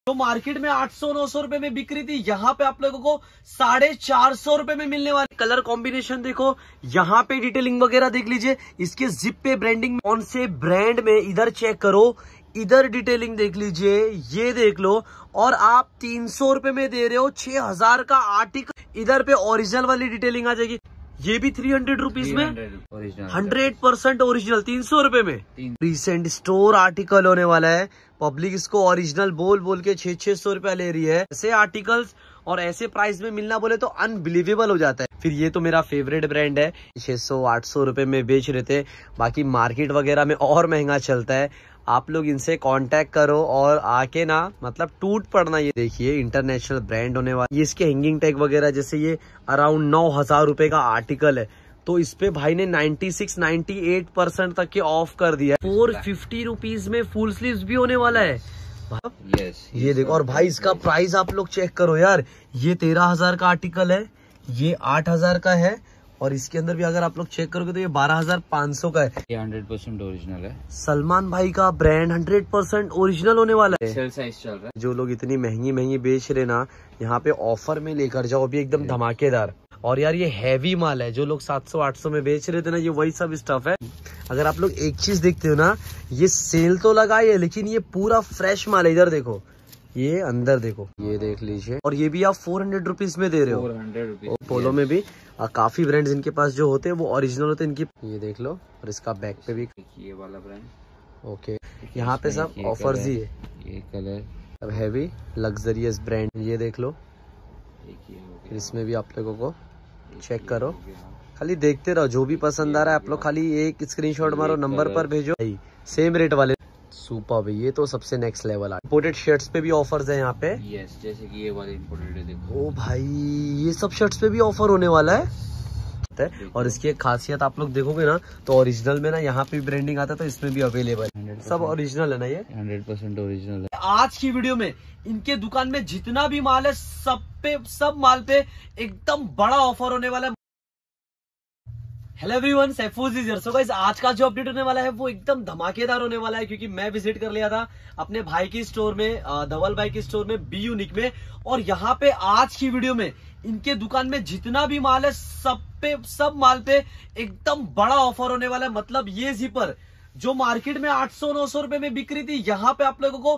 जो मार्केट में 800-900 रुपए में बिक रही थी, यहाँ पे आप लोगों को 450 रुपए में मिलने वाली। कलर कॉम्बिनेशन देखो, यहाँ पे डिटेलिंग वगैरह देख लीजिए, इसके जिप पे ब्रांडिंग कौन से ब्रांड में, इधर चेक करो, इधर डिटेलिंग देख लीजिए, ये देख लो, और आप 300 रुपए में दे रहे हो 6000 का आर्टिकल। इधर पे ओरिजिनल वाली डिटेलिंग आ जाएगी, ये भी 300 रुपीज में 100% ओरिजिनल 300 रुपए में। रिसेंट स्टोर आर्टिकल होने वाला है, पब्लिक इसको ओरिजिनल बोल बोल के 600 रुपया ले रही है। ऐसे आर्टिकल्स और ऐसे प्राइस में मिलना बोले तो अनबिलीवेबल हो जाता है। फिर ये तो मेरा फेवरेट ब्रांड है, 600-800 रुपए में बेच रहे थे, बाकी मार्केट वगैरह में और महंगा चलता है। आप लोग इनसे कांटेक्ट करो और आके ना मतलब टूट पड़ना। ये देखिए इंटरनेशनल ब्रांड होने वाला, ये इसके हैंगिंग टैग वगैरह, जैसे ये अराउंड 9000 रुपए का आर्टिकल है, तो इस पे भाई ने 96-98% तक के ऑफ कर दिया है। 450 रुपीज में फुल स्लीव्स भी होने वाला है। ये देखो, और भाई इसका प्राइस आप लोग चेक करो यार, ये 13000 का आर्टिकल है, ये 8000 का है, और इसके अंदर भी अगर आप लोग चेक करोगे तो ये 12500 का है। ये 100% ओरिजिनल है, सलमान भाई का ब्रांड 100% ओरिजिनल होने वाला है। सेल साइज चल रहा है। जो लोग इतनी महंगी महंगी बेच रहे ना, यहाँ पे ऑफर में लेकर जाओ, अभी एकदम धमाकेदार। और यार ये हैवी माल है, जो लोग 700-800 में बेच रहे थे ना, ये वही सब स्टफ है। अगर आप लोग एक चीज देखते हो ना, ये सेल तो लगाई है लेकिन ये पूरा फ्रेश माल है। इधर देखो, ये अंदर देखो, ये देख लीजिए, और ये भी आप 400 रुपीज में दे रहे हो। 400 रुपीज। पोलो में भी काफी ब्रांड्स इनके पास जो होते हैं वो ओरिजिनल होते हैं इनकी। ये देख लो, और इसका बैक पे भी ये वाला ब्रांड। ओके, यहाँ पे सब ऑफर्स ही है। ये कलर अब हैवी लग्जरियस ब्रांड, ये देख लो, फिर इसमें भी आप लोगों को चेक करो, खाली देखते रहो, जो भी पसंद आ रहा है आप लोग खाली एक स्क्रीनशॉट मारो, नंबर पर भेजो, सेम रेट वाले। सुपर भाई, ये तो सबसे नेक्स्ट लेवल है। इंपोर्टेड शर्ट्स पे भी ऑफर्स है यहाँ पे। यस, जैसे कि ये वाले इंपोर्टेड है, देखो। ओ भाई, ये सब शर्ट्स पे भी ऑफर होने वाला है। और इसकी एक खासियत आप लोग देखोगे ना, तो ओरिजिनल में ना यहाँ पे भी ब्रांडिंग आता है, तो इसमें भी अवेलेबल है। सब ओरिजिनल है ना, ये 100% ओरिजिनल है। आज की वीडियो में इनके दुकान में जितना भी माल है, सब माल पे एकदम बड़ा ऑफर होने वाला है। हेलो एवरीवन, सैफूज इज हियर। सो गाइस, आज का जो अपडेट होने वाला है वो एकदम धमाकेदार होने वाला है, क्योंकि मैं विजिट कर लिया था अपने भाई की स्टोर में, धवल भाई की स्टोर में, बी यूनिक में। और यहाँ पे आज की वीडियो में इनके दुकान में जितना भी माल है, सब माल पे एकदम बड़ा ऑफर होने वाला है। मतलब ये जिपर जो मार्केट में 800-900 रुपए में बिक रही थी, यहाँ पे आप लोगों को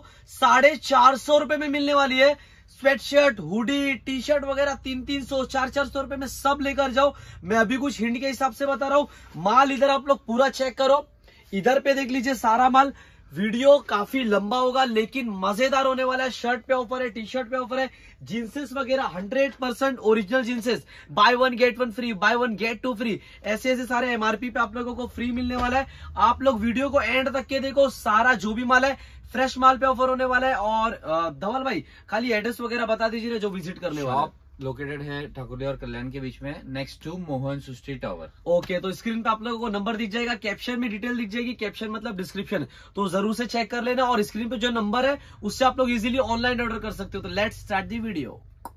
450 रुपए में मिलने वाली है। स्वेटशर्ट, हुडी, टी शर्ट वगैरह 300-300, 400-400 रुपए में सब लेकर जाओ। मैं अभी कुछ हिंट के हिसाब से बता रहा हूँ। माल इधर आप लोग पूरा चेक करो, इधर पे देख लीजिए सारा माल। वीडियो काफी लंबा होगा लेकिन मजेदार होने वाला है। शर्ट पे ऑफर है, टी शर्ट पे ऑफर है, जींसेस वगैरह 100% original jeanses, buy one get one free, buy one get two free, ऐसे सारे एमआरपी पे आप लोगों को फ्री मिलने वाला है। आप लोग वीडियो को एंड तक के देखो, सारा जो भी माल है फ्रेश माल पे ऑफर होने वाला है। और धवल भाई खाली एड्रेस वगैरह बता दीजिए ना, जो विजिट करने वाला है। लोकेटेड है ठाकुरली और कल्याण के बीच में, नेक्स्ट टू मोहन सुस्ट्री टावर। ओके, तो स्क्रीन पे आप लोगों को नंबर दिख जाएगा, कैप्शन में डिटेल दिख जाएगी, कैप्शन मतलब डिस्क्रिप्शन, तो जरूर से चेक कर लेना। और स्क्रीन पे जो नंबर है उससे आप लोग इजीली ऑनलाइन ऑर्डर कर सकते हो। तो let's start the video.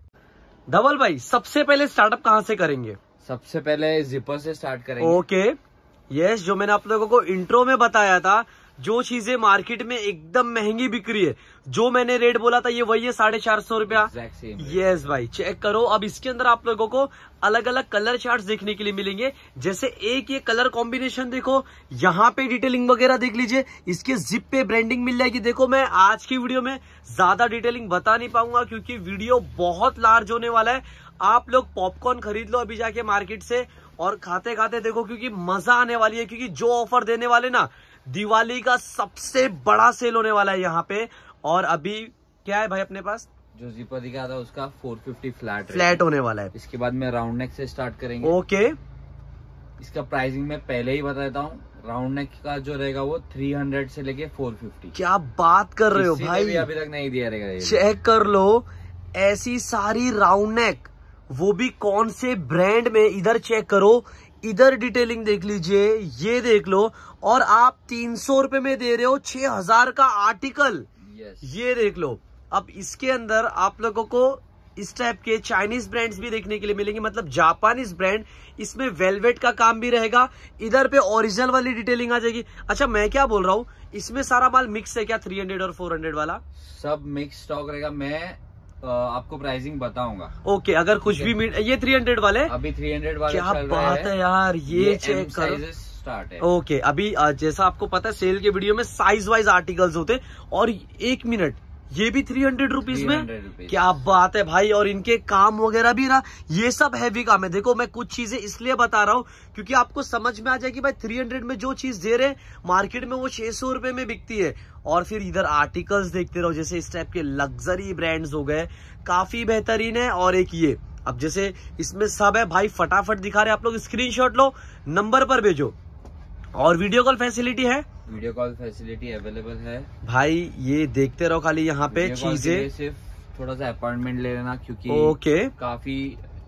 Dhaval भाई, सबसे पहले स्टार्टअप कहाँ से करेंगे? सबसे पहले जिपर से स्टार्ट करेंगे। ओके, यस, जो मैंने आप लोगों को इंट्रो में बताया था, जो चीजें मार्केट में एकदम महंगी बिक रही है, जो मैंने रेट बोला था ये वही है, 450 रुपया। यस भाई, चेक करो। अब इसके अंदर आप लोगों को अलग अलग कलर चार्ट्स देखने के लिए मिलेंगे। जैसे एक ये कलर कॉम्बिनेशन देखो, यहाँ पे डिटेलिंग वगैरह देख लीजिए, इसके जिप पे ब्रांडिंग मिल जाएगी। देखो, मैं आज की वीडियो में ज्यादा डिटेलिंग बता नहीं पाऊंगा क्योंकि वीडियो बहुत लार्ज होने वाला है। आप लोग पॉपकॉर्न खरीद लो अभी जाके मार्केट से, और खाते खाते देखो, क्योंकि मजा आने वाली है। क्योंकि जो ऑफर देने वाले ना, दिवाली का सबसे बड़ा सेल होने वाला है यहाँ पे। और अभी क्या है भाई अपने पास, जो जिपर दिखा था उसका 450 फ्लैट होने वाला है। इसके बाद में राउंड नेक से स्टार्ट करेंगे। ओके, इसका प्राइसिंग मैं पहले ही बता देता हूँ। राउंड नेक का जो रहेगा वो 300 से लेके 450। क्या बात कर रहे हो भाई, भी अभी तक नहीं दिया रहेगा। चेक कर लो, ऐसी सारी राउंड नेक, वो भी कौन से ब्रांड में, इधर चेक करो, इधर डिटेलिंग देख लीजिए, ये देख लो, और आप 300 रुपए में दे रहे हो 6000 का आर्टिकल। ये देख लो। अब इसके अंदर आप लोगों को इस टाइप के चाइनीज ब्रांड्स भी देखने के लिए मिलेंगे, मतलब जापानीज ब्रांड। इसमें वेलवेट का काम भी रहेगा, इधर पे ओरिजिनल वाली डिटेलिंग आ जाएगी। अच्छा मैं क्या बोल रहा हूँ, इसमें सारा माल मिक्स है क्या 300 और 400 वाला? सब मिक्स स्टॉक रहेगा। मैं आपको प्राइसिंग बताऊंगा। ओके, अगर कुछ भी ये 300 वाले अभी 300 वाले क्या चल बात रहे है यार, ये चेक करो। साइजेस स्टार्ट है। ओके, अभी जैसा आपको पता है सेल के वीडियो में साइज वाइज आर्टिकल्स होते, और 1 मिनट ये भी 300 रुपीज में, क्या बात है भाई। और इनके काम वगैरह भी ना, ये सब हैवी काम है। देखो मैं कुछ चीजें इसलिए बता रहा हूँ क्योंकि आपको समझ में आ जाए कि भाई 300 में जो चीज दे रहे मार्केट में वो 600 रुपए में बिकती है। और फिर इधर आर्टिकल्स देखते रहो, जैसे इस टाइप के लग्जरी ब्रांड्स हो गए, काफी बेहतरीन है। और एक ये, अब जैसे इसमें सब है भाई, फटाफट दिखा रहे, आप लोग स्क्रीनशॉट लो, नंबर पर भेजो। और वीडियो कॉल फैसिलिटी है, वीडियो कॉल फैसिलिटी अवेलेबल है भाई। ये देखते रहो खाली यहाँ पे चीजें, सिर्फ थोड़ा सा अपॉइंटमेंट ले लेना क्योंकि ओके काफी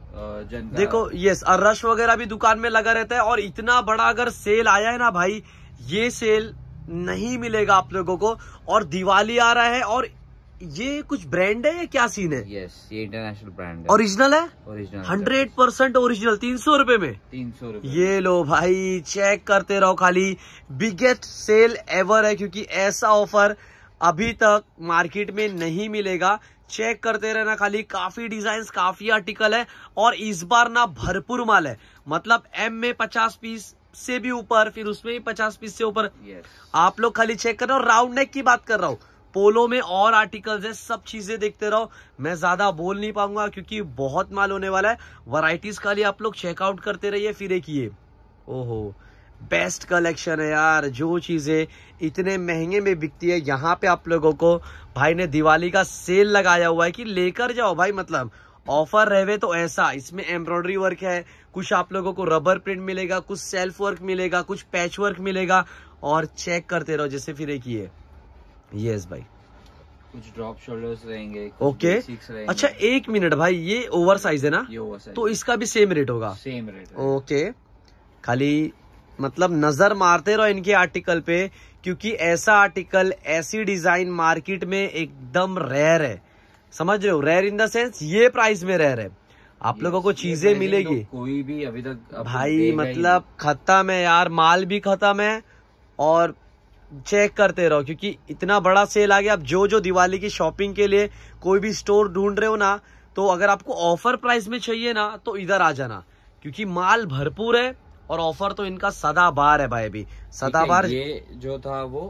जन देखो यस, और रश वगैरह भी दुकान में लगा रहता है। और इतना बड़ा अगर सेल आया है ना भाई, ये सेल नहीं मिलेगा आप लोगों को। और दिवाली आ रहा है, और ये कुछ ब्रांड है या क्या सीन है? यस, ये इंटरनेशनल ब्रांड है। ओरिजिनल है? Original 100% original. 300 रुपए में 300 रुपए। ये लो भाई, चेक करते रहो खाली। बिगेस्ट सेल एवर है, क्योंकि ऐसा ऑफर अभी तक मार्केट में नहीं मिलेगा। चेक करते रहना खाली, काफी डिजाइन, काफी आर्टिकल है। और इस बार ना भरपूर माल है, मतलब एम में 50 पीस से भी ऊपर, फिर उसमें भी 50 पीस से ऊपर। आप लोग खाली चेक कर रहे हो। राउंड नेक की बात कर रहा हूँ, पोलो में और आर्टिकल्स है, सब चीजें देखते रहो। मैं ज्यादा बोल नहीं पाऊंगा क्योंकि बहुत माल होने वाला है। वैरायटीज खाली आप लोग चेकआउट करते रहिए। फिर एक ये, ओहो बेस्ट कलेक्शन है यार। जो चीजें इतने महंगे में बिकती है, यहाँ पे आप लोगों को भाई ने दिवाली का सेल लगाया हुआ है कि लेकर जाओ भाई, मतलब ऑफर रहे तो ऐसा। इसमें एम्ब्रॉयडरी वर्क है, कुछ आप लोगों को रबर प्रिंट मिलेगा, कुछ सेल्फ वर्क मिलेगा, कुछ पैच वर्क मिलेगा। और चेक करते रहो। जैसे फिर एक ये, यस भाई, कुछ ड्रॉप शोल्डर्स रहेंगे, ओके। अच्छा 1 मिनट भाई, ये ओवर साइज है ना? ये ओवर साइज, तो इसका भी सेम रेट होगा? Same rate. ओके, खाली मतलब नजर मारते रहो इनके आर्टिकल पे, क्योंकि ऐसा आर्टिकल, ऐसी डिजाइन मार्केट में एकदम रेयर है। समझ रहे हो? रेयर इन द सेंस ये प्राइस में रेयर है। आप लोगों को चीजें मिलेगी, कोई भी अभी तक भाई मतलब खत्म है यार, माल भी खत्म है। और चेक करते रहो क्योंकि इतना बड़ा सेल आ गया। अब जो दिवाली की शॉपिंग के लिए कोई भी स्टोर ढूंढ रहे हो ना, तो अगर आपको ऑफर प्राइस में चाहिए ना, तो इधर आ जाना, क्योंकि माल भरपूर है। और ऑफर तो इनका सदाबार है भाई, अभी सदाबार। ये जो था वो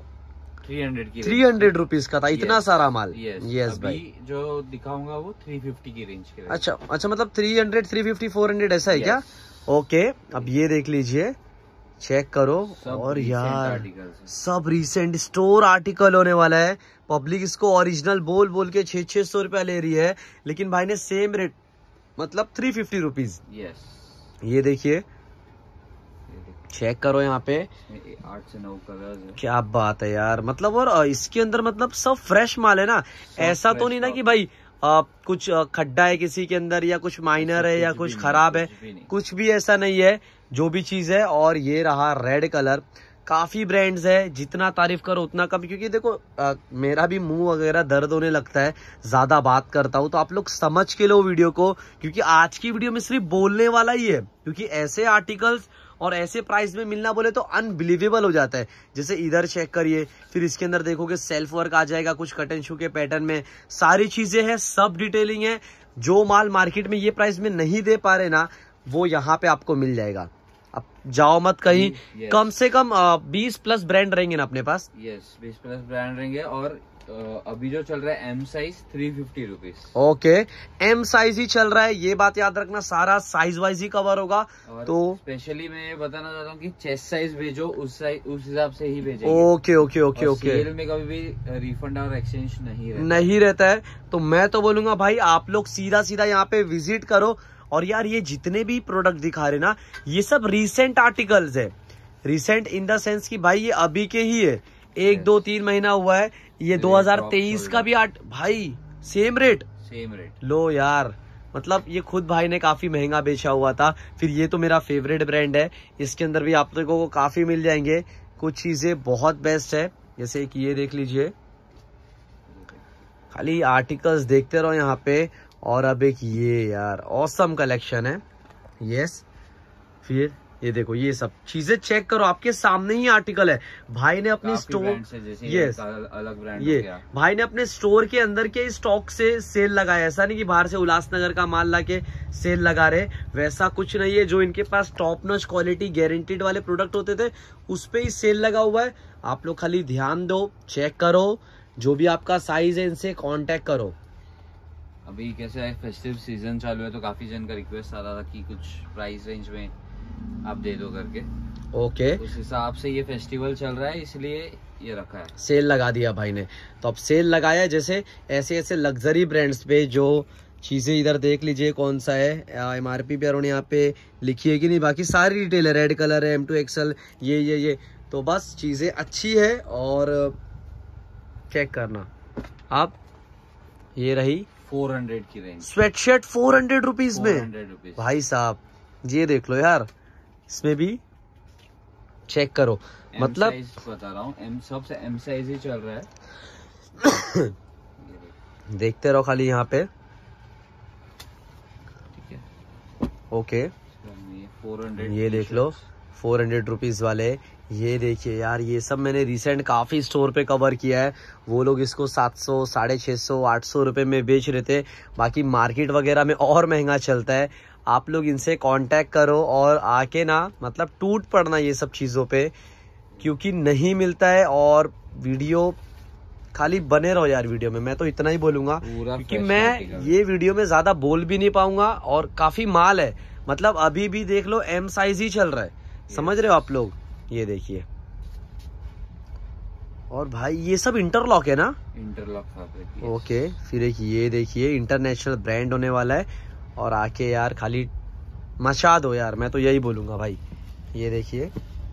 300 रुपीज का था, इतना सारा माल। यस भाई, जो दिखाऊंगा वो 350 की रेंज के। अच्छा, मतलब 300, 350, 400 ऐसा है क्या? ओके, अब ये देख लीजिए, चेक करो। और यार सब रिसेंट स्टोर आर्टिकल होने वाला है। पब्लिक इसको ओरिजिनल बोल बोल के 600 रुपया ले रही है, लेकिन भाई ने सेम रेट, मतलब 350 रुपीज। ये देखिए, चेक करो यहाँ पे 8 से 9 कलर्स है। क्या बात है यार, मतलब। और इसके अंदर मतलब सब फ्रेश माल है ना, ऐसा तो नहीं ना कि भाई कुछ खड्डा है किसी के अंदर, या कुछ माइनर है, या कुछ खराब है, कुछ भी ऐसा नहीं है, जो भी चीज है। और ये रहा रेड कलर, काफी ब्रांड्स है, जितना तारीफ करो उतना कम। क्योंकि देखो मेरा भी मुंह वगैरह दर्द होने लगता है, ज्यादा बात करता हूँ, तो आप लोग समझ के लो वीडियो को, क्योंकि आज की वीडियो में सिर्फ बोलने वाला ही है। क्योंकि ऐसे आर्टिकल्स और ऐसे प्राइस में मिलना बोले तो अनबिलीवेबल हो जाता है। जैसे इधर चेक करिए, फिर इसके अंदर देखोगे सेल्फ वर्क आ जाएगा, कुछ कट एंड शू के पैटर्न में, सारी चीजें हैं, सब डिटेलिंग है। जो माल मार्केट में ये प्राइस में नहीं दे पा रहे ना, वो यहाँ पे आपको मिल जाएगा। अब जाओ मत कहीं। कम से कम 20 प्लस ब्रांड रहेंगे ना अपने पास। 20 प्लस ब्रांड रहेंगे। और अभी जो चल रहा है M size 350 rupees. Okay, M size ही चल रहा है, ये बात याद रखना, सारा साइज वाइज ही कवर होगा। तो स्पेशली मैं ये बताना चाहता हूँ कि चेस्ट साइज भेजो, उस हिसाब से ही भेजेंगे। ओके। सेल में कभी भी रिफंड और एक्सचेंज नहीं रहता है। तो मैं तो बोलूंगा भाई, आप लोग सीधा यहाँ पे विजिट करो। और यार ये जितने भी प्रोडक्ट दिखा रहे ना, ये सब रिसेंट आर्टिकल्स है। रिसेंट इन द सेंस कि भाई ये अभी के ही है, 1, 2, 3 महीना हुआ है। ये 2023 का भी भाई सेम रेट लो यार, मतलब ये खुद भाई ने काफी महंगा बेचा हुआ था। फिर ये तो मेरा फेवरेट ब्रांड है, इसके अंदर भी आप लोगों को काफी मिल जाएंगे। कुछ चीजें बहुत बेस्ट है, जैसे कि ये देख लीजिए, खाली आर्टिकल्स देखते रहो यहाँ पे। और अब एक ये यार ऑसम कलेक्शन है। यस, फिर ये देखो, ये सब चीजें चेक करो, आपके सामने ही आर्टिकल है। भाई ने अपनी स्टोर, यस, अलग ब्रांड ये भाई ने अपने स्टोर के अंदर के स्टॉक से सेल लगाया। ऐसा नहीं कि बाहर से उल्लासनगर का माल लाके सेल लगा रहे, वैसा कुछ नहीं है। जो इनके पास टॉप नॉच क्वालिटी गारंटीड वाले प्रोडक्ट होते थे उस पे ही सेल लगा हुआ है। आप लोग खाली ध्यान दो, चेक करो, जो भी आपका साइज है इनसे कांटेक्ट करो। अभी कैसे है, फेस्टिव सीजन चालू है तो काफी जन का रिक्वेस्ट आ रहा था कि कुछ प्राइस रेंज में आप दे दो करके। ओके, उस हिसाब से ये फेस्टिवल चल रहा है इसलिए ये रखा है, सेल लगा दिया भाई ने। तो अब सेल लगाया है, जैसे ऐसे ऐसे लग्जरी ब्रांड्स पे जो चीजें, इधर देख लीजिए कौन सा है, MRP भी अराउंड यहाँ पे लिखी है कि नहीं, बाकी सारी डिटेल है, रेड कलर है, M2 XL, ये तो बस चीजें अच्छी है और चेक करना आप। ये रही 400 की रेंज स्वेटशर्ट 400 रुपीज में 400 रुपीज भाई साहब, ये देख लो यार, इसमें भी चेक करो, मतलब बता रहा हूँ, सबसे M साइज ही चल रहा है। देखते रहो खाली यहाँ पे, ठीक है, ओके। 400 ये देख लो 400 रुपीज वाले, ये देखिए यार, ये सब मैंने रिसेंट काफी स्टोर पे कवर किया है। वो लोग इसको 700, 650, 800 रुपए में बेच रहे थे, बाकी मार्केट वगैरह में और महंगा चलता है। आप लोग इनसे कांटेक्ट करो और आके ना, मतलब टूट पड़ना ये सब चीजों पे, क्योंकि नहीं मिलता है। और वीडियो खाली बने रहो यार वीडियो में, मैं तो इतना ही बोलूंगा, क्योंकि मैं ये वीडियो में ज्यादा बोल भी नहीं पाऊंगा और काफी माल है। मतलब अभी भी देख लो M साइज ही चल रहा है, समझ रहे हो आप लोग। ये देखिए, और भाई ये सब इंटरलॉक है ना, इंटरलॉक फैब्रिक। ओके, फिर एक ये देखिए इंटरनेशनल ब्रांड होने वाला है, और आके यार खाली मचा दो यार, मैं तो यही बोलूंगा भाई। ये देखिए,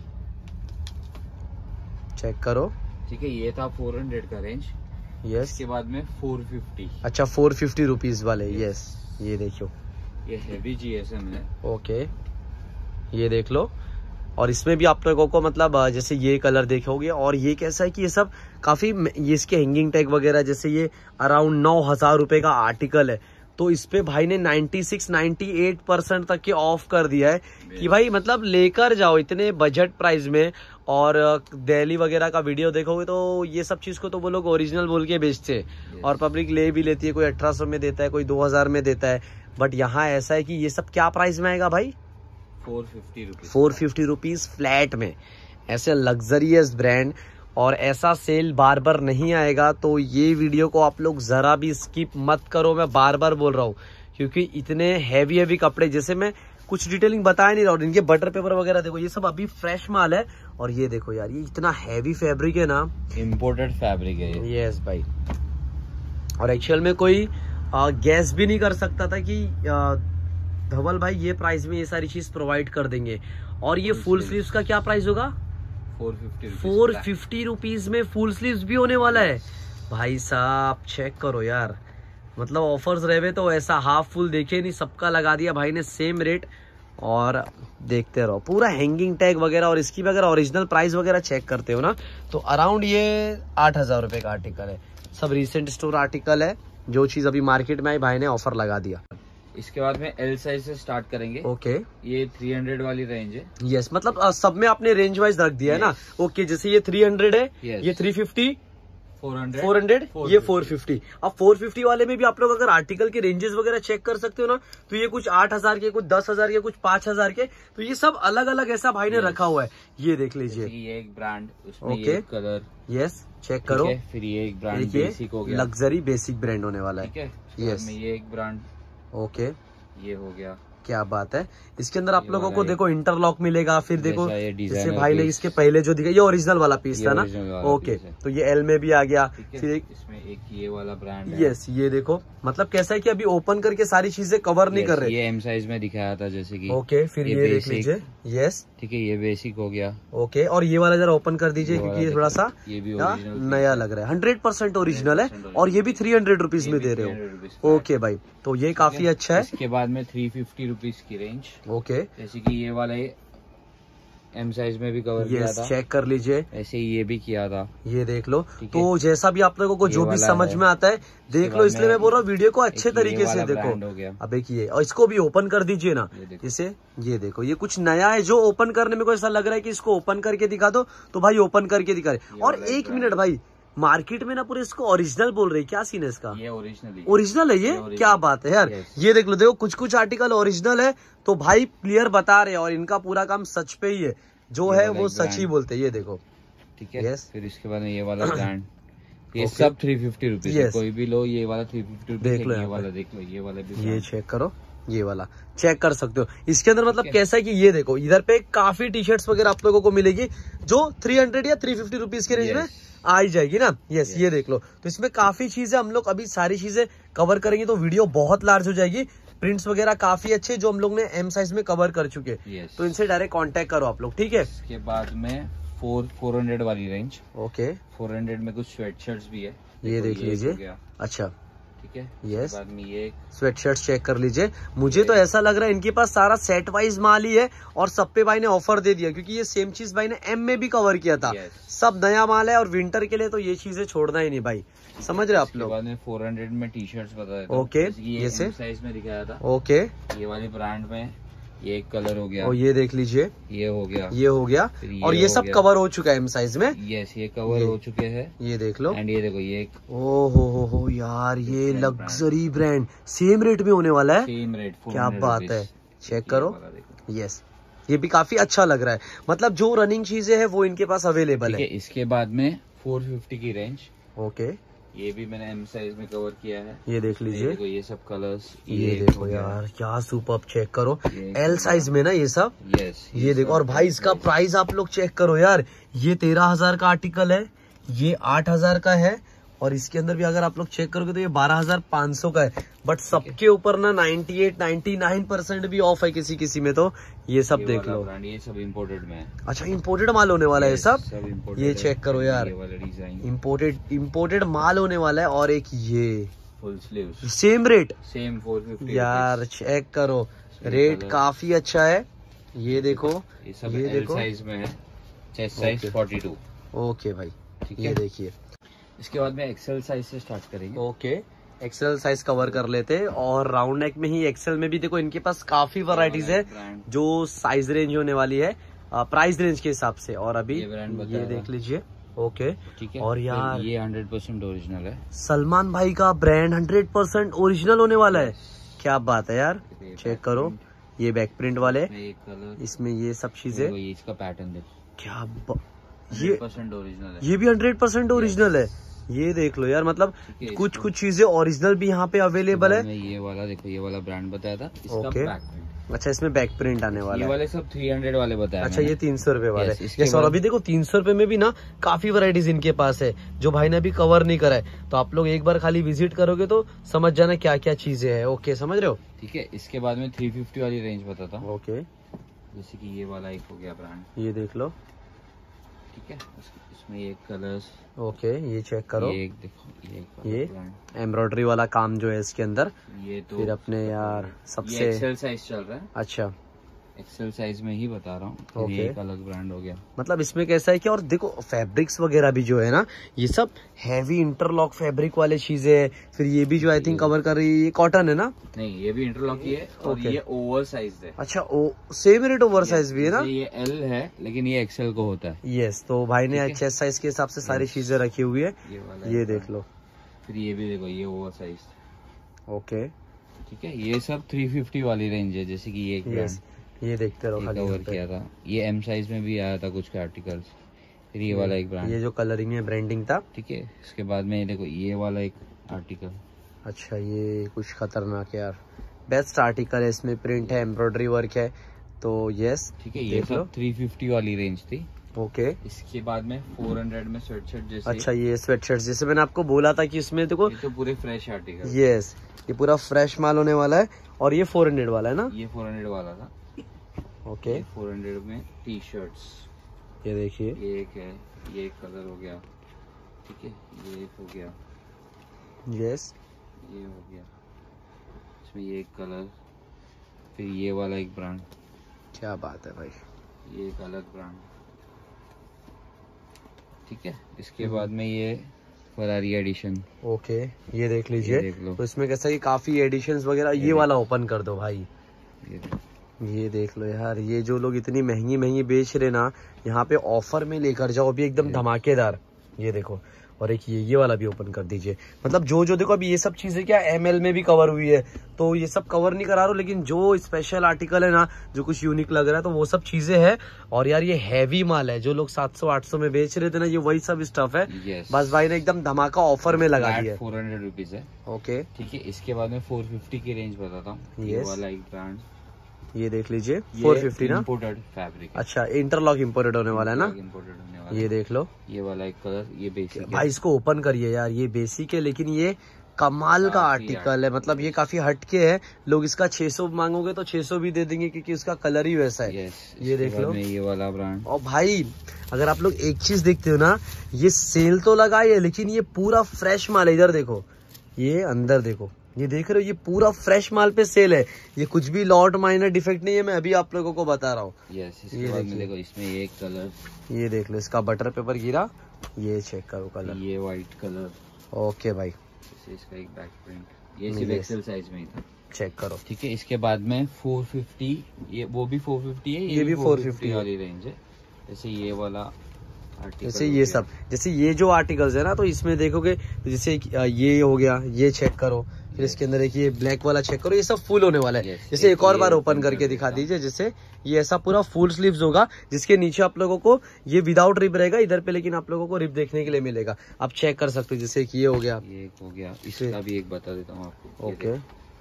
चेक करो, ठीक है, ये था 400 का रेंज। यस, इसके बाद में 450। अच्छा 450 रुपीज वाले, यस, ये देखो, ये हैवी GSM है, ओके, ये देख लो। और इसमें भी आप लोगों को मतलब जैसे ये कलर देखोगे, और ये कैसा है कि ये सब काफी, ये इसके हैंगिंग टैग वगैरह, जैसे ये अराउंड 9,000 रुपए का आर्टिकल है, तो इस पे भाई ने 96-98% तक के ऑफ कर दिया है कि भाई मतलब लेकर जाओ इतने बजट प्राइस में। और दिल्ली वगैरह का वीडियो देखोगे तो ये सब चीज को तो वो लोग ओरिजिनल बोल के बेचते हैं, और पब्लिक ले भी लेती है, कोई 1800 में देता है, कोई 2000 में देता है। बट यहाँ ऐसा है कि ये सब क्या प्राइस में आएगा भाई, 450 रुपीज फ्लैट में, ऐसे लग्जरियस ब्रांड। और ऐसा सेल बार बार नहीं आएगा, तो ये वीडियो को आप लोग जरा भी स्किप मत करो, मैं बार बार बोल रहा हूँ, क्योंकि इतने हैवी कपड़े, जैसे मैं कुछ डिटेलिंग बता नहीं रहा हूँ। इनके बटर पेपर वगैरह देखो, ये सब अभी फ्रेश माल है। और ये देखो यार, ये इतना हैवी फैब्रिक है ना, इम्पोर्टेड फैब्रिक है ये। यस भाई, और एक्चुअल में कोई गैस भी नहीं कर सकता था कि धवल भाई ये प्राइस में ये सारी चीज प्रोवाइड कर देंगे। और ये फुल स्लीव्स का क्या प्राइस होगा, 450 रुपीज में फुल स्लीव्स भी होने वाला है भाई साहब। चेक करो यार, मतलब ऑफर्स रहे तो ऐसा हाफ फुल देखे नहीं, सबका लगा दिया भाई ने सेम रेट। और देखते रहो, पूरा हैंगिंग टैग वगैरह। और इसकी भी अगर ओरिजिनल प्राइस वगैरह चेक करते हो ना, तो अराउंड ये 8,000 रुपए का आर्टिकल है। सब रिसेंट स्टोर आर्टिकल है, जो चीज अभी मार्केट में आई भाई ने ऑफर लगा दिया। इसके बाद में L साइज से स्टार्ट करेंगे। ओके, ये 300 वाली रेंज है। यस, मतलब सब में आपने रेंज वाइज रख दिया है ना। ओके, जैसे ये 300 है, ये 350, 400, ये 450। अब 450 वाले में भी आप लोग अगर आर्टिकल के रेंजेस वगैरह चेक कर सकते हो ना, तो ये कुछ 8,000 के, कुछ 10,000 के, कुछ 5,000 के, तो ये सब अलग अलग ऐसा भाई ने रखा हुआ है। ये देख लीजिए, ये एक ब्रांड, उसमें ये कलर, यस, चेक करो। फिर ये एक ब्रांड बेसिक हो गया, लग्जरी बेसिक ब्रांड होने वाला है। ठीक है, यस, ये एक ब्रांड, ओके, ये हो गया, क्या बात है। इसके अंदर आप लोगों को देखो इंटरलॉक मिलेगा। फिर देखो जैसे भाई ने इसके पहले जो दिखा, ये ओरिजिनल वाला पीस था ना, ओके, तो ये एल में भी आ गया। फिर इसमें एक ये वाला ब्रांड है, यस, ये देखो, मतलब कैसा है कि अभी ओपन करके सारी चीजें कवर नहीं कर रहे। ये M साइज में दिखाया था जैसे कि, ओके, फिर ये देख लीजिए, यस, ठीक है, ये बेसिक हो गया। ओके, और ये वाला जरा ओपन कर दीजिए, क्योंकि ये थोड़ा सा ये भी नया लग रहा है। 100% ओरिजिनल है, और ये भी 300 रुपीज में दे रहे हो। ओके भाई, तो ये काफी अच्छा है। इसके बाद में 350 रुपीज की रेंज, ओके, जैसे कि ये वाला एम साइज में भी कवर किया था, चेक कर लीजिए। ऐसे ही ये भी किया था, ये देख लो। तो जैसा भी आप लोगों को जो भी समझ में आता है देख लो, इसलिए मैं बोल रहा हूँ वीडियो को अच्छे तरीके से देखो। अब एक ये, और इसको भी ओपन कर दीजिए ना इसे। ये देखो, ये कुछ नया है जो ओपन करने में को ऐसा लग रहा है कि इसको ओपन करके दिखा दो, तो भाई ओपन करके दिखा रहे। और 1 मिनट भाई, मार्केट में ना पूरे इसको ओरिजिनल बोल रहे हैं, क्या सीन है इसका? ये ओरिजिनल है ये क्या बात है यार। ये देख लो, देखो कुछ आर्टिकल ओरिजिनल है, तो भाई क्लियर बता रहे हैं, और इनका पूरा काम सच पे ही है, जो है वो सच ही बोलते हैं। ये देखो, ठीक है। फिर इसके बाद ये वाला ब्रांड, ये सब 350 रुपीज, कोई भी लो, ये वाला 350 रुपीज। देख लो, ये वाला देख लो, ये वाला भी, ये चेक करो, ये वाला चेक कर सकते हो। इसके अंदर मतलब कैसा है कि ये देखो, इधर पे काफी टी शर्ट्स वगैरह आप लोगों को मिलेगी जो 300 या 350 रुपीज के रेंज में आ ही जाएगी ना। यस, ये देख लो। तो इसमें काफी चीजें हम लोग अभी सारी चीजें कवर करेंगे, तो वीडियो बहुत लार्ज हो जाएगी। प्रिंट्स वगैरह काफी अच्छे जो हम लोग ने एम साइज में कवर कर चुके, तो इनसे डायरेक्ट कांटेक्ट करो आप लोग, ठीक है। इसके बाद में 400 वाली रेंज, ओके, 400 में कुछ स्वेट शर्ट्स भी है, ये देख लीजिए। अच्छा, ठीक है। यस, बाद में ये स्वेट शर्ट चेक कर लीजिए। मुझे तो ऐसा लग रहा है इनके पास सारा सेट वाइज माल ही है, और सब पे भाई ने ऑफर दे दिया, क्योंकि ये सेम चीज भाई ने एम में भी कवर किया था। सब नया माल है, और विंटर के लिए तो ये चीजें छोड़ना ही नहीं भाई, समझ रहे आप लोग। बाद में 400 में टी शर्ट्स बता देता हूं। ओके, ये साइज में दिखाया था। ओके, ये वाले ब्रांड में ये एक कलर हो गया, और ये देख लीजिए, ये हो गया, ये हो गया, और ये सब कवर हो चुका है एम साइज में। यस, ये कवर हो चुके हैं, ये देख लो। एंड ये देखो, ये ओ हो यार, ये लग्जरी ब्रांड सेम रेट में होने वाला है। सेम रेट, क्या बात है, चेक करो। यस, ये भी काफी अच्छा लग रहा है, मतलब जो रनिंग चीजें है वो इनके पास अवेलेबल है। इसके बाद में 450 की रेंज, ओके, ये भी मैंने एम साइज में कवर किया है। ये देख लीजिए, ये सब कलर्स, ये देखो यार क्या सुपर्ब, चेक करो। एल साइज में ना ये सब। यस, ये देखो, और भाई इसका प्राइस आप लोग चेक करो यार, ये 13,000 का आर्टिकल है, ये 8,000 का है, और इसके अंदर भी अगर आप लोग चेक करोगे तो ये 12,500 का है। बट सबके ऊपर ना 98-99% भी ऑफ है किसी किसी में, तो ये सब देख लो। ये सब इम्पोर्टेड में है। अच्छा, इम्पोर्टेड माल होने वाला है सब। ये चेक करो यार, इम्पोर्टेड माल होने वाला है। और एक ये full sleeve, same rate, same 450 यार चेक करो, रेट काफी अच्छा है। ये देखो, ये सब एल साइज में है, चेस्ट साइज 42। ओके भाई, ठीक है, ये देखिए। इसके बाद में एक्सेल साइज से स्टार्ट करेंगे। ओके, एक्सेल साइज कवर कर लेते हैं, और राउंड नेक में ही एक्सेल में भी देखो इनके पास काफी वैरायटीज है जो साइज रेंज होने वाली है प्राइस रेंज के हिसाब से। और अभी ये देख लीजिए। ओके, ठीक है। और यार ये 100% ओरिजिनल है, सलमान भाई का ब्रांड 100% ओरिजिनल होने वाला है। क्या बात है यार, चेक करो, ये बैक प्रिंट वाले, इसमें ये सब चीजें, इसका पैटर्न देखो, क्या ये 100% ओरिजिनल है, ये भी 100% ओरिजिनल है। ये देख लो यार, मतलब कुछ चीजें ओरिजिनल भी यहाँ पे अवेलेबल है। ये वाला देखो, ये वाला ब्रांड बताया था, इसका ओके, बैक प्रिंट। अच्छा, इसमें बैक प्रिंट आने वाला है। ये वाले सब 300 वाले बताया। अच्छा, ये 300 रुपए वाले। और अभी देखो 300 रुपए में भी ना काफी वैरायटीज इनके पास है जो भाई ने अभी कवर नहीं करा है, तो आप लोग एक बार खाली विजिट करोगे तो समझ जाना क्या क्या चीजें है। ओके, समझ रहे हो। ठीक है, इसके बाद में 350 वाली रेंज बताता हूँ। ओके, जैसे कि ये वाला एक हो गया ब्रांड, ये देख लो। ठीक है, इसमें ये कलर्स। ओके, ये चेक करो, ये देखो, ये एम्ब्रॉयडरी वाला काम जो है इसके अंदर। ये तो फिर अपने यार सबसे ये एक्सेल साइज चल रहा है। अच्छा, एक्सेल साइज में ही बता रहा हूँ। ओके, ये एक अलग ब्रांड हो गया। मतलब इसमें कैसा है कि, और देखो फैब्रिक्स वगैरह भी जो है ना, ये सब हैवी इंटरलॉक फैब्रिक वाले चीजें है। फिर ये भी जो आई थिंक कवर कर रही है, ये कॉटन है ना? नहीं, ये भी इंटरलॉक ही है, और ये ओवर साइज है। अच्छा, सेम रेट ओवर साइज भी है ना? ये एल है, लेकिन ये एक्सेल को होता है। यस, तो भाई ने चेस्ट साइज के हिसाब से सारी चीजें रखी हुई है। ये देख लो। फिर ये भी देखो, ये ओवर साइज। ओके, ठीक है, ये सब 350 वाली रेंज है। जैसे कि ये एक ब्रांड, ये देखते रहो, कवर किया था, ये एम साइज में भी आया था कुछ के आर्टिकल्स। फिर ये वाला एक ब्रांड, ये जो कलरिंग में ब्रांडिंग था। ठीक है, इसके बाद में ये देखो, ये वाला एक आर्टिकल। अच्छा, ये कुछ खतरनाक है यार, बेस्ट आर्टिकल है, इसमें प्रिंट है, एम्ब्रॉयडरी वर्क है, तो यस। ठीक है, ये सब 350 वाली रेंज थी। ओके, इसके बाद में 400 में स्वेटशर्ट जैसे। अच्छा, ये स्वेटशर्ट जैसे मैंने आपको बोला था कि इसमें देखो, ये तो पूरे फ्रेश आर्टिकल। यस, ये पूरा फ्रेश माल होने वाला है। और ये 400 वाला है ना? ये 400 वाला था। ओके, 400 में टी शर्ट्स, ये देखिए, ये एक है, ये एक कलर हो गया। ठीक है, ये एक हो गया, यस, ये हो गया, इसमें ये एक कलर। फिर ये वाला एक ब्रांड। क्या बात है भाई, ये एक अलग ब्रांड, ठीक है। इसके बाद में ये फरारी एडिशन। ओके, ये देख लीजिए, देख लो। तो इसमें कैसा कि काफी एडिशंस वगैरह। ये वाला ओपन कर दो भाई, ये देख लो यार। ये जो लोग इतनी महंगी महंगी बेच रहे ना, यहाँ पे ऑफर में लेकर जाओ अभी एकदम धमाकेदार। ये देखो, और एक ये वाला भी ओपन कर दीजिए। मतलब जो देखो अभी ये सब चीजें क्या ML में भी कवर हुई है, तो ये सब कवर नहीं करा रहा हूँ, लेकिन जो स्पेशल आर्टिकल है ना, जो कुछ यूनिक लग रहा है, तो वो सब चीजें हैं। और यार ये हैवी माल है, जो लोग 700-800 में बेच रहे थे ना, ये वही सब स्टफ है। बस भाई ने एकदम धमाका ऑफर में लगा दिया। 400 रुपीज है। ओके, ठीक है। इसके बाद में 450 की रेंज बताता हूँ। ये वाला एक ब्रांड, ये देख लीजिए, 450 ना, इम्पोर्टेड फैब्रिक। अच्छा, इंटरलॉक इम्पोर्टेड होने वाला है ना, इम्पोर्टेड होने वाला। ये देख लो, ये वाला एक कलर, ये बेसिक भाई इसको ओपन करिए यार। ये बेसिक है, लेकिन ये कमाल का आर्टिकल है। मतलब ये काफी हटके है। लोग इसका 600 मांगोगे तो 600 भी दे देंगे, क्योंकि उसका कलर ही वैसा है। ये देख लो, ये वाला ब्रांड। और भाई अगर आप लोग एक चीज देखते हो ना, ये सेल तो लगा है, लेकिन ये पूरा फ्रेश माल है। इधर देखो, ये अंदर देखो, ये देख रहे हो, ये पूरा फ्रेश माल पे सेल है। ये कुछ भी लॉट माइनर डिफेक्ट नहीं है, मैं अभी आप लोगों को बता रहा हूँ। ये देखो, इसमें एक कलर, ये देख लो, इसका बटर पेपर गिरा, ये चेक करो कलर, ये व्हाइट कलर। ओके भाई, इसका एक बैक प्रिंट, ये सिर्फ एक्सेल साइज में ही था, चेक करो। ठीक है। इसके बाद में 450, ये वो भी 450 है, ये भी 450 वाली रेंज है। जैसे ये वाला जैसे ये सब, जैसे ये जो आर्टिकल्स है ना, तो इसमें देखोगे तो जैसे ये हो गया, ये चेक करो। फिर इसके अंदर एक ये ब्लैक वाला चेक करो, ये सब फुल होने वाला है। जैसे एक और बार ओपन करके दिखा दीजिए। जैसे ये ऐसा पूरा फुल स्लीव्स होगा, जिसके नीचे आप लोगों को ये विदाउट रिप रहेगा इधर पे, लेकिन आप लोगों को रिप देखने के लिए मिलेगा। आप चेक कर सकते हो। जैसे एक ये हो गया, ये एक हो गया, इसका भी एक बता देता हूँ आपको। ओके,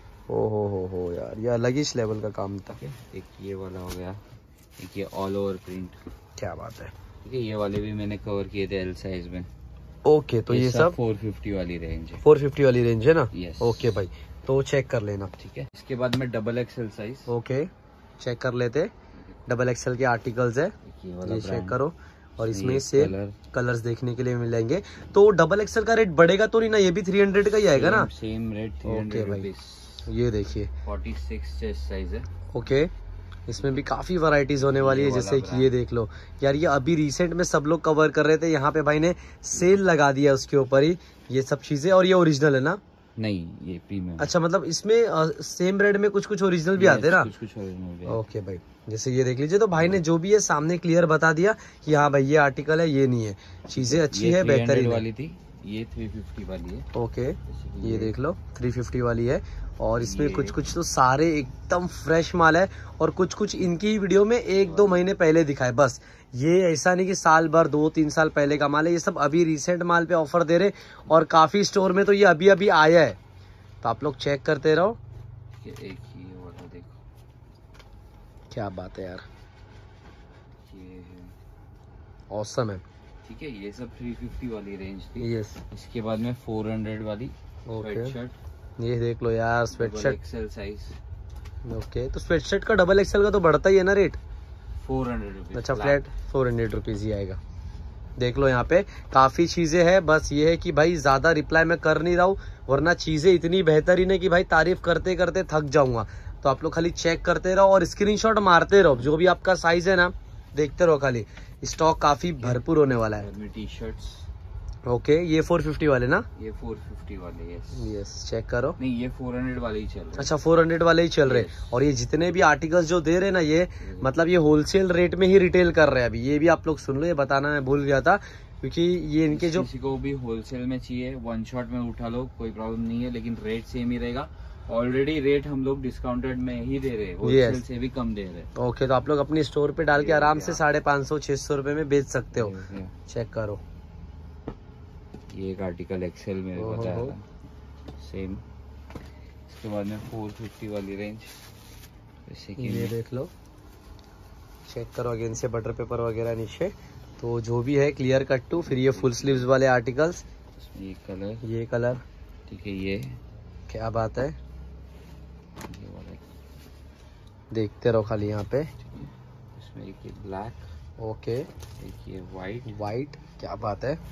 ओ हो यार, ये अलग ही लेवल का काम था। एक ये वाला हो गया, एक ये ऑल ओवर प्रिंट, क्या बात है। ठीक है। ये वाले भी मैंने कवर किए थे एल साइज में। ओके, तो ये सब 450 वाली रेंज है। 450 वाली रेंज है ना। यस। ओके भाई, तो चेक कर लेना, ठीक है। इसके बाद में double XL size, okay, check कर लेते। डबल एक्सएल के आर्टिकल्स है, ये चेक करो। और इसमें से कलर्स देखने के लिए मिलेंगे। तो डबल एक्सएल का रेट बढ़ेगा तो नहीं ना, ये भी 300 का ही आएगा ना। सेम रेट 300 भाई, ये देखिए 46 चेस्ट साइज है। ओके, इसमें भी काफी वैरायटीज होने वाली है। जैसे कि ये देख लो यार, ये अभी रिसेंट में सब लोग कवर कर रहे थे, यहाँ पे भाई ने सेल लगा दिया उसके ऊपर ही ये सब चीजें। और ये ओरिजिनल है ना? नहीं, ये प्रीमियम। अच्छा, मतलब इसमें सेम रेट में कुछ कुछ ओरिजिनल भी आते हैं ना? कुछ ओरिजिनल भी। ओके भाई, जैसे ये देख लीजिए, तो भाई ने जो भी है सामने क्लियर बता दिया कि हाँ भाई ये आर्टिकल है, ये नहीं है। चीजें अच्छी है, बेहतरीन वाली थी, ये 350 वाली है। ओके, ये देख लो 350 वाली है। और इसमें कुछ कुछ तो सारे एकदम फ्रेश माल है, और कुछ कुछ इनकी वीडियो में 1-2 महीने पहले दिखाए बस। ये ऐसा नहीं कि साल भर 2-3 साल पहले का माल है, ये सब अभी रिसेंट माल पे ऑफर दे रहे। और काफी स्टोर में तो ये अभी अभी आया है, तो आप लोग चेक करते रहो। एक ही वाला देखो, क्या बात है यार, ये ऑसम है। ठीक है। ये सब 350 वाली रेंज थी। यस। इसके बाद में 400 वाली स्वेटशर्ट, ये देख लो यार, स्वेटशर्ट एक्सेल साइज। ओके, तो स्वेटशर्ट का डबल एक्सेल का तो बढ़ता ही है ना रेट? 400 रुपीज। अच्छा, फ्लैट 400 रुपीज ही आएगा। देख लो यहाँ पे काफी चीजें हैं। बस ये है कि भाई ज्यादा रिप्लाई मैं कर नहीं रहा हूँ, वरना चीजें इतनी बेहतरीन है कि भाई तारीफ करते करते थक जाऊंगा। तो आप लोग खाली चेक करते रहो और स्क्रीनशॉट मारते रहो, जो भी आपका साइज है ना, देखते रहो खाली। स्टॉक काफी भरपूर होने वाला है। टी शर्ट्स, ओके, ये 450 वाले ना? ये 450 वाले। यस, चेक करो। नहीं, ये 400 वाले ही चल रहे हैं। अच्छा, 400 वाले ही चल रहे। और ये जितने भी आर्टिकल्स जो दे रहे ना, ये मतलब ये होलसेल रेट में ही रिटेल कर रहे हैं अभी। ये भी आप लोग सुन लो, ये बताना मैं भूल गया था, क्योंकि ये इनके जो किसी को भी होलसेल में चाहिए, वन शॉट में उठा लो, कोई प्रॉब्लम नहीं है, लेकिन रेट सेम ही रहेगा। ऑलरेडी रेट हम लोग डिस्काउंटेड में ही दे रहे हैं, होलसेल से भी कम दे रहे हैं। ओके, तो आप लोग अपनी स्टोर पे डाल के आराम से 550-600 रुपए में बेच सकते हो। चेक करो, ये एक आर्टिकल एक्सेल में बताया था सेम। इसके बाद में 450 वाली रेंज, जैसे कि ये देख लो, चेक करो अगेन से बटर पेपर वगैरह नीचे। तो जो भी है क्लियर कट टू। फिर ये फुल स्लीव्स वाले आर्टिकल्स, ये कलर, ये कलर, ठीक है। ये क्या बात है, ये वाला देखते रहो खाली यहाँ पे। इसमें एक ये ब्लैक, ओके, एक ये वाइट, क्या बात है।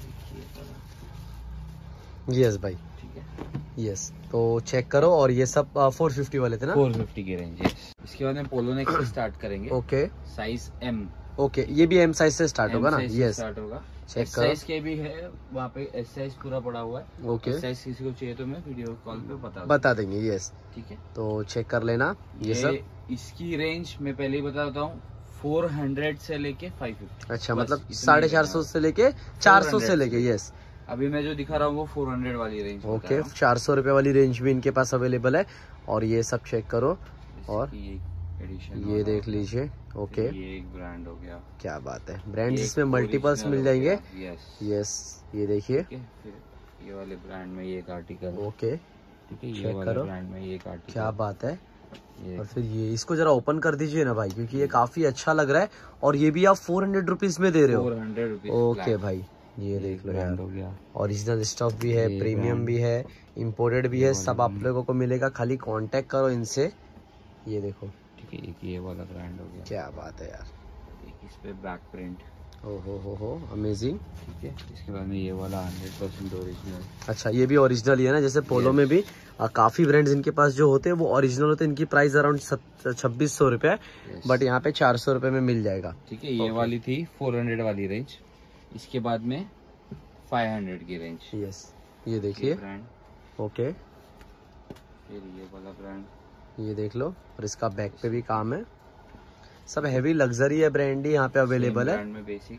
ये यस भाई, ठीक है। यस, तो चेक करो। और ये सब 450 वाले थे ना? 450 की रेंज है। इसके बाद में पोलो नेक से स्टार्ट करेंगे। ओके, साइज M, ओके, ये भी एम साइज से स्टार्ट होगा ना? यस, स्टार्ट होगा। चेक एस करो। साइज के भी है वहाँ पे, एस साइज पूरा पड़ा हुआ है। ओके, एस साइज किसी को चाहिए तो मैं वीडियो कॉल पे बता देंगे। यस, ठीक है, तो चेक कर लेना ये सब। इसकी रेंज मैं पहले ही बता देता हूँ, 400 से लेके 550। अच्छा, मतलब 450 से लेके 400 से लेके। यस, अभी मैं जो दिखा रहा हूँ वो 400 वाली रेंज। ओके, 400 रुपए वाली रेंज भी इनके पास अवेलेबल है। और ये सब चेक करो, और ये देख लीजिए। ओके, ये एक ब्रांड हो गया। क्या बात है, ब्रांड इसमें मल्टीपल्स मिल जाएंगे। यस, ये देखिए। फिर ये वाले ब्रांड में ये एक आर्टिकल। ओके, ठीक है, ये चेक वाले करो, ब्रांड में ये एक आर्टिकल। क्या बात है। और फिर ये इसको जरा ओपन कर दीजिए ना भाई, क्योंकि ये काफी अच्छा लग रहा है। और ये भी आप 400 रुपीज में दे रहे हो। 400 रुपीज। ओके भाई, ये देख लो यार, हो गया। ओरिजिनल स्टफ भी है, प्रीमियम भी है, इम्पोर्टेड भी है, सब आप लोगों को मिलेगा। खाली कांटेक्ट करो इनसे। ये देखो, ठीक है, एक ये वाला ब्रांड हो गया। क्या बात है यार, एक इस पे बैक प्रिंट। हो अमेजिंग। ठीक है, इसके बाद में ये वाला 100% ओरिजिनल। अच्छा, ये भी ओरिजिनल ही है ना? जैसे पोलो में भी काफी ब्रांड्स इनके पास जो होते हैं वो ओरिजिनल होते हैं। इनकी प्राइस अराउंड 2600 रुपए, बट यहाँ पे 400 रुपए में मिल जाएगा। ठीक है, ये वाली थी 400 वाली रेंज। इसके बाद में 500 की रेंज। यस, ये देखिए। ओके, फिर ये वाला ब्रांड, ये देख लो। और इसका बैक पे भी काम है। सब हैवी लग्जरी है, ब्रांड ही यहाँ पे अवेलेबल है। ब्रांड में बेसिक,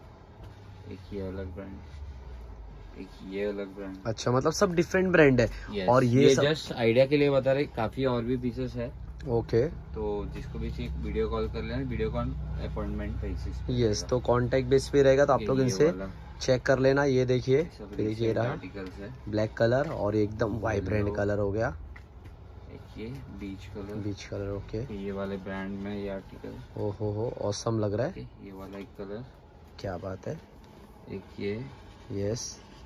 एक ये अलग ब्रांड, एक ये अलग ब्रांड। अच्छा, मतलब सब डिफरेंट ब्रांड है। और ये जस्ट आइडिया के लिए बता रहे, काफी और भी पीसेस है। ओके, तो जिसको भी चाहिए वीडियो कॉल कर लेना, वीडियो कॉल अपॉइंटमेंट बेसिस पे। यस, तो कांटेक्ट बेस पे रहेगा, तो आप लोग इनसे चेक कर लेना। ये देखिए, देखिए रहा ब्लैक कलर, और एकदम वाइब्रेंट कलर हो गया। एक ये बीच कलर। ओके, ये वाले ब्रांड में ये आर्टिकल। हो ऑसम लग रहा है। ये वाला एक कलर, क्या बात है। एक ये, यस,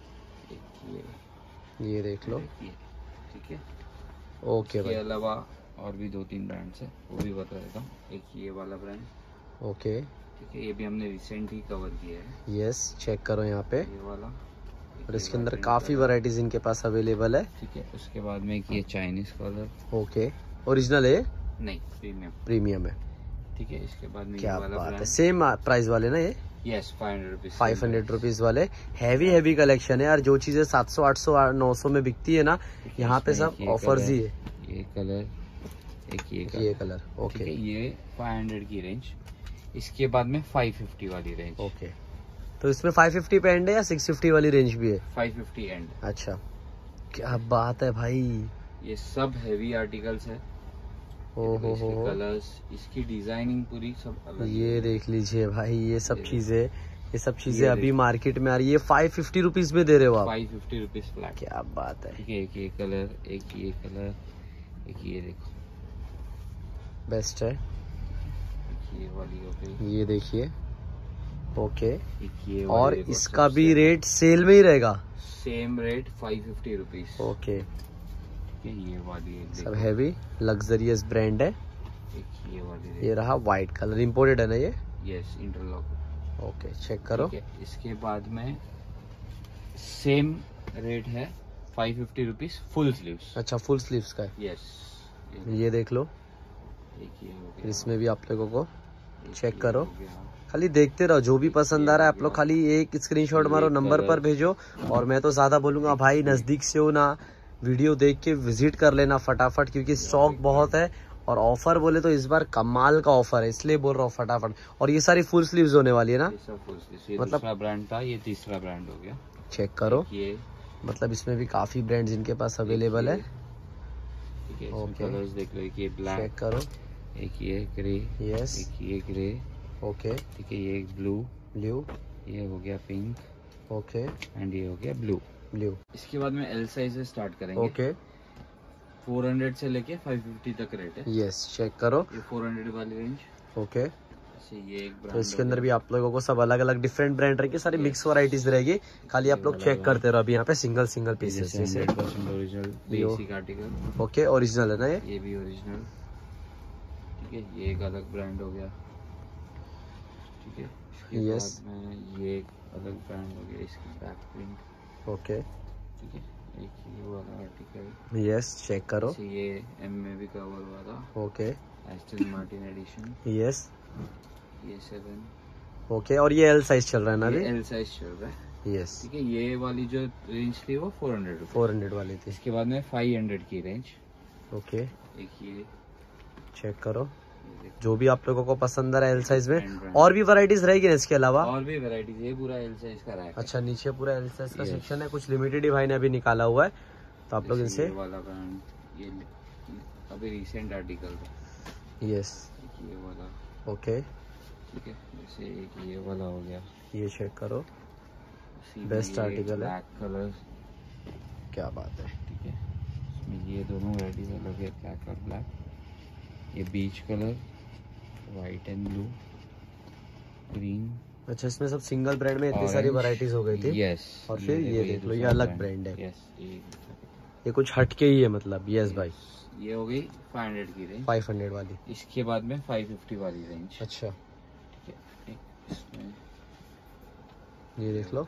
एक ये देख लो। ठीक है, ओके भाई। इसके अलावा और भी 2-3 ब्रांड्स है, वो भी बता देता हूँ। एक ये वाला ब्रांड। ओके, ठीक है, ये भी हमने रिसेंट ही कवर किया है। यस, चेक करो यहाँ पे। ये वाला, और इसके अंदर काफी वैरायटीज इनके पास अवेलेबल है। ठीक है, उसके बाद में एक ये चाइनीज कलर। ओके, ओरिजिनल है? नहीं, प्रीमियम है। ठीक है, इसके बाद में क्या ये वाला बात है, ब्रांड। सेम प्राइस वाले ना ये? Yes, 500 rupees. 500 रुपीज वाले। हैवी कलेक्शन है यार। जो चीजें 700, 800, 900 में बिकती है ना, यहाँ पे सब ऑफर्स ही है। ये कलर, एक ये कलर। ओके, ये 500 की रेंज। इसके बाद में 550 वाली रेंज। ओके, तो इसमें 550 पे एंड है या 650 वाली रेंज भी है? 550 एंड। अच्छा, क्या बात है भाई। ये सब हैवी आर्टिकल्स है। ओहो, कलर्स, इसकी डिजाइनिंग पूरी सब अलग। ये देख लीजिए भाई, ये सब चीजें अभी मार्केट में आ रही है। 550 रुपीज में दे रहे हो आप? 550 रुपीज फ्लैट। क्या बात है। ठीक है, एक ये कलर, एक ये कलर, एक ये देखो, बेस्ट है। ये वाली हो गई, ये देखिए। ओके, ये और इसका भी रेट सेल में ही रहेगा? Same rate 550 rupees. ओके, ये वाली सब हैवी लग्जरियस ब्रांड है। एक ये वाली, ये रहा व्हाइट कलर, इम्पोर्टेड है ना ये? Yes, interlock. ओके, चेक करो। इसके बाद में सेम रेट है 550 रुपीज फुल स्लीव्स। अच्छा, फुल स्लीव्स का है। यस, ये देख लो। एक ये हो गया, इसमें भी आप लोगों को चेक करो, खाली देखते रहो। जो भी पसंद आ रहा है आप लोग खाली एक स्क्रीनशॉट मारो, नंबर पर भेजो। और मैं तो ज्यादा बोलूंगा भाई, नजदीक से हो ना, वीडियो देख के विजिट कर लेना फटाफट, क्योंकि स्टॉक बहुत है। और ऑफर बोले तो इस बार कमाल का ऑफर है, इसलिए बोल रहा हूँ फटाफट। और ये सारी फुल स्लीव्स होने वाली है ना? मतलब दूसरा ब्रांड था, ये तीसरा ब्रांड हो गया। चेक करो, ये मतलब इसमें भी काफी ब्रांड्स इनके पास अवेलेबल है। ठीक है, ओके, कलर्स देख लो, एक ये ब्लैक, चेक करो। एक ये ग्रे, यस, एक ये ग्रे। ओके, ठीक है, ये एक ब्लू, ये हो गया पिंक, ओके, एंड ये हो गया ब्लू। इसके बाद में एल साइज से स्टार्ट करेंगे। ओके, 400 से लेके 550 तक रेट है। यस, चेक करो। ये 400 वाली रेंज। ओके, ये एक ब्रांड। तो इसके अंदर भी आप लोगों को सब अलग अलग डिफरेंट ब्रांड रहेंगे, सारी मिक्स वैरायटीज रहेगी। खाली आप लोग चेक करते रहो। अभी यहाँ पे single pieces, 100% original basic article. Okay, original है ना ये भी ओरिजिनल। ठीक है, ये एक अलग ब्रांड हो गया। ठीक है, इसके बाद में ये एक अलग ब्रांड हो गया, इसकी बैक प्रिंट। ओके, ठीक है, एक ये वाला आर्टिकल। यस, चेक करो। ये एम में भी कवर हुआ था। Okay, Aston Martin edition. Yes, ये 7। ओके, और ये एल साइज चल रहा है ना अभी? एल साइज चल रहा है। यस, ठीक है। ये वाली जो रेंज थी वो 400 400 वाली थी। इसके बाद में 500 की रेंज। ओके, एक ये चेक करो, जो भी आप लोगों को पसंद आ रहा है एल साइज में। और भी वैरायटीज रहेगी ना इसके अलावा? और भी वैरायटीज, ये पूरा एल साइज का रैक है। अच्छा, नीचे पूरा एल साइज का सेक्शन है, कुछ लिमिटेड ही भाई ने अभी निकाला हुआ है, तो आप लोग इनसे। ये वाला ब्रांड, ये अभी रिसेंट आर्टिकल है। यस, ये वाला। ओके, ठीक है। जैसे एक ये वाला हो गया, ये चेक करो, बेस्ट आर्टिकल है, ब्लैक कलर। क्या बात है। ठीक है, इसमें ये दोनों वैरायटीज अलग है, ब्लैक और ब्लैक। ये बीच colour, white and blue, green. अच्छा, इसमें सब सिंगल ब्रांड में इतनी सारी वैरायटीज हो गई थी। यस। और फिर ये देख लो, ये अलग ब्रांड है। यस, ये कुछ हटके ही है मतलब। यस भाई, ये हो गई 500 की रेंज, 500 वाली। इसके बाद में 550 वाली रेंज। अच्छा, ठीक है। एक इसमें ये देख लो।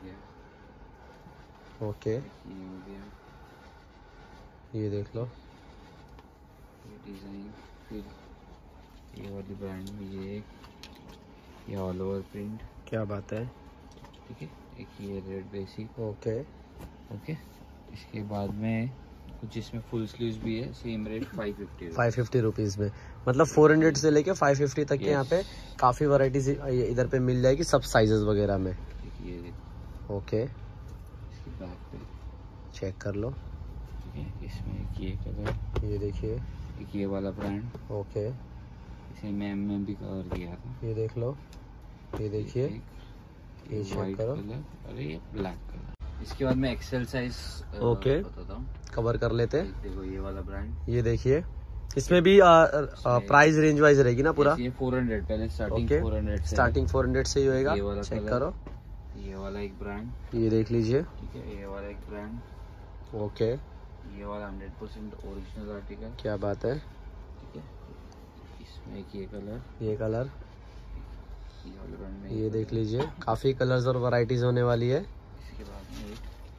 ओके, ये हो गया, ये देख लो, ये डिजाइन। फिर ये वाली ब्रांड में ये ऑल ओवर प्रिंट। क्या बात है। ठीक है। एक ये रेड बेसिक। Okay, okay. इसके बाद में कुछ इसमें फुल स्लीव्स भी है, सेम रेट 550 रुपीज में। मतलब 400 से लेके 550 तक के यहाँ पे काफी वैरायटीज इधर पे मिल जाएगी, सब साइजेस वगैरह में। ये देखो। ओके, इसके बैक पे चेक कर लो। ठीक है। इसमें एक ये कलर, ये देखिए, एक ये वाला ब्रांड। ओके, इसे मैं भी कवर किया था। ये देख लो, ये देखिए, ये चेक करो। कलर, अरे ये ब्लैक कलर। इसके बाद में एक्सेल साइज ओके बताता हूँ, कवर कर लेते हैं। देखो ये वाला ब्रांड। ये देखिए, इसमें भी प्राइस रेंज वाइज रहेगी ना पूरा? ये 400 पहले स्टार्टिंग 400 से, स्टार्टिंग 400 से ही होएगा। ये वाला चेक कलर, करो, ये वाला एक ब्रांड। ये देख लीजिए। ठीक है। ये वाला एक ब्रांड। ओके, ये वाला 100% ओरिजिनल आर्टिकल। क्या बात है। ठीक है। इसमें एक ये कलर, ये कलर, ये वाले ब्रांड में ये देख लीजिए, काफी कलर्स और वैरायटीज होने वाली है। इसके बाद में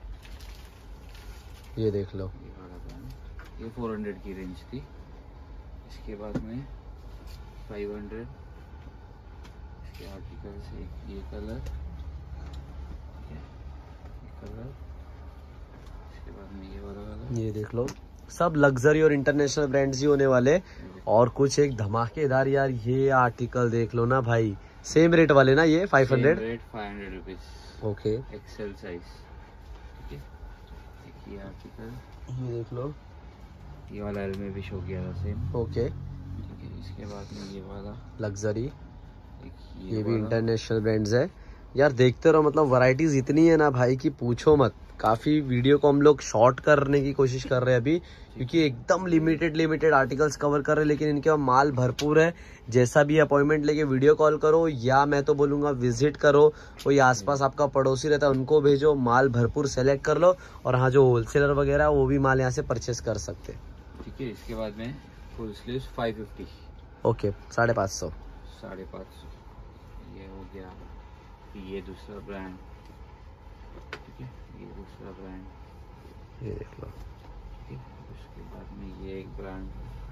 ये देख लो, ये वाला ब्रांड, ये 400 की रेंज थी। इसके बाद में 500। इसके आर्टिकल से ये कलर, ठीक है, ये कलर। इसके बाद में ये वाला कलर, ये देख लो, सब लग्जरी और इंटरनेशनल ब्रांड्स ही होने वाले। और कुछ एक धमाकेदार यार, ये आर्टिकल देख लो ना भाई, सेम रेट वाले ना ये 500 rate 500 rupees. Okay, XL size. ठीक है। एक ये आर्टिकल, ये देख लो, ये वाला एल में भी शो किया था सेम। ओके, ठीक है। इसके बाद में ये वाला लग्जरी, एक ये भी इंटरनेशनल ब्रांड्स है यार। देखते रहो, मतलब वैरायटीज इतनी है ना भाई कि पूछो मत। काफी वीडियो को हम लोग शॉर्ट करने की कोशिश कर रहे हैं अभी, क्योंकि एकदम लिमिटेड आर्टिकल्स कवर कर रहे हैं, लेकिन इनके पास माल भरपूर है। जैसा भी अपॉइंटमेंट लेके वीडियो कॉल करो, या मैं तो बोलूंगा विजिट करो, कोई आसपास आपका पड़ोसी रहता है उनको भेजो, माल भरपूर सेलेक्ट कर लो। और हाँ, जो होलसेलर वगैरह वो भी माल यहाँ से परचेस कर सकते हैं। ठीक है। इसके बाद में फुल स्लीव्स 550। ओके, 550। 550 ये हो गया। ये दूसरा ब्रांड। ठीक है। ये दूसरा ब्रांड, ये देख लो। ठीक है। उसके बाद में ये एक ब्रांड,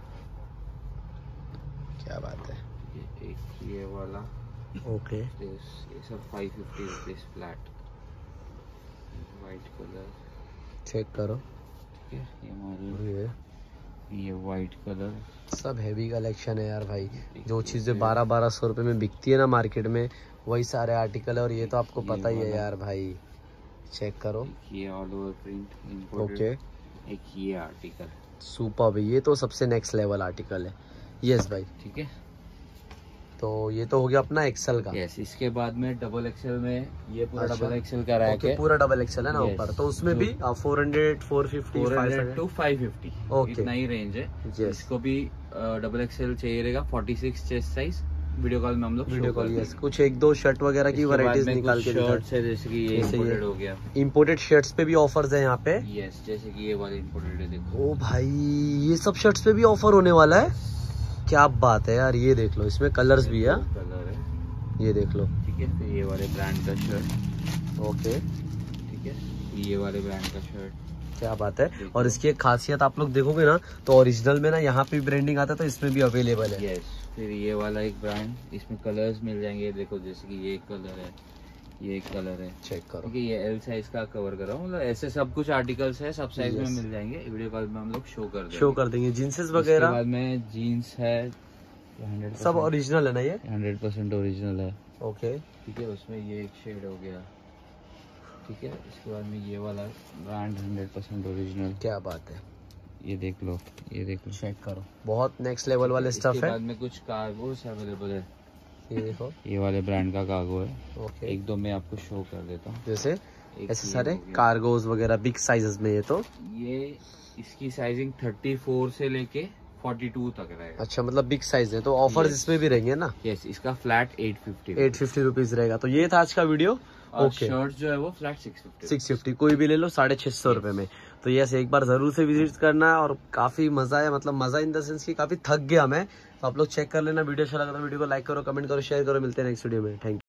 क्या बात है। ठीक है। एक ये वाला। ओके, ये सब 550 rupees flat. White colour, check करो। ठीक है। ये मॉडल, ये वाइट कलर। सब हैवी कलेक्शन है यार भाई। जो चीजें 1200 रुपए में बिकती है ना मार्केट में, वही सारे आर्टिकल है। और ये तो आपको पता ही है यार भाई, चेक करो। ये all over print imported. Okay, एक ये आर्टिकल, सुपर, ये तो सबसे नेक्स्ट लेवल आर्टिकल है। यस भाई। ठीक है। तो ये तो हो गया अपना एक्सेल का। यस। इसके बाद में डबल एक्सेल में ये पूरा अच्छा, डबल एक्सेल का रैक है। पूरा डबल एक्सेल है ना ऊपर, तो उसमें भी 400, 450, 400 to 550 ओके, इतना ही रेंज है। Yes. इसको भी डबल एक्सेल चाहिए रहेगा, 46 चेस्ट साइज। वीडियो कॉल में हम लोग वीडियो कॉल। यस, कुछ एक दो शर्ट वगैरह की वैरायटीज निकाल के शर्ट्स है, जैसे कि ये इंपोर्टेड हो गया। इंपोर्टेड शर्ट्स पे भी ऑफर्स है यहाँ पे। यस, जैसे कि ये वाले इंपोर्टेड है, देखो। ओ भाई, ये सब शर्ट्स पे भी ऑफर होने वाला है, क्या बात है यार। ये देख लो, इसमें कलर्स भी है। कलर है, ये देख लो। ठीक है। फिर ये वाले ब्रांड का शर्ट, ओके, ठीक है। ये वाले ब्रांड का शर्ट, क्या बात है। और इसकी एक खासियत आप लोग देखोगे ना, तो ओरिजिनल में ना यहाँ पे ब्रांडिंग आता है, तो इसमें भी अवेलेबल है। यस। फिर ये वाला एक ब्रांड, इसमें कलर्स मिल जाएंगे, देखो जैसे कि ये एक कलर है, ये एक कलर है, चेक करो। क्योंकि ये एल साइज का कवर कर रहा हूँ, मतलब ऐसे सब कुछ आर्टिकल्स है, सब साइज में मिल जाएंगे। वीडियो कॉल में हम लोग शो कर देंगे जीन्सेस वगैरह। बाद में जीन्स है 100% सब ओरिजिनल है ना ये? 100% ओरिजिनल है। ओके, ठीक है, उसमें ये एक शेड हो गया। ठीक है, इसके बाद में ये वाला ब्रांड 100% ओरिजिनल। क्या बात है, ये देख लो, ये देख लो, चेक करो, बहुत नेक्स्ट लेवल वाले स्टफ है। इसके बाद में कुछ कार्गोस अवेलेबल है, ये देखो, ये वाले ब्रांड का कार्गो है। ओके, एक दो मैं आपको शो कर देता हूँ, जैसे एक ऐसे ये सारे हो गया। कार्गोज वगैरह बिग साइजेस में। ये तो ये इसकी साइजिंग 34 से लेके 42 तक रहेगा। अच्छा, मतलब बिग साइज है, तो ऑफर्स इसमें भी रहेंगे ना? यस, इसका फ्लैट 850 रुपीज रहेगा। तो ये था आज का वीडियो। और ओके, शर्ट जो है वो फ्लैट 650 कोई भी ले लो 650 रुपए में। तो यस, एक बार जरूर से विजिट करना है, और काफी मजा है, मतलब मजा इन द सेंस की काफी थक गया मैं। तो आप लोग चेक कर लेना। वीडियो अच्छा लगा तो वीडियो को लाइक करो, कमेंट करो, शेयर करो। मिलते हैं नेक्स्ट वीडियो में। Thank you.